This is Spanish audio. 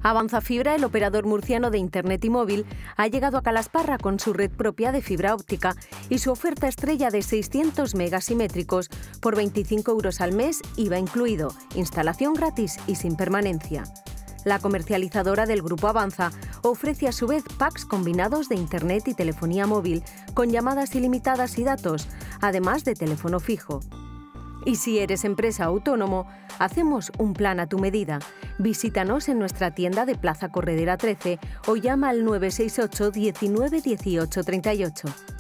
Avanza Fibra, el operador murciano de Internet y móvil, ha llegado a Calasparra con su red propia de fibra óptica y su oferta estrella de 600 megasimétricos por 25 € al mes, IVA incluido, instalación gratis y sin permanencia. La comercializadora del Grupo Avanza ofrece a su vez packs combinados de Internet y telefonía móvil, con llamadas ilimitadas y datos, además de teléfono fijo. Y si eres empresa o autónomo, hacemos un plan a tu medida. Visítanos en nuestra tienda de Plaza Corredera 13 o llama al 968 19 18 38.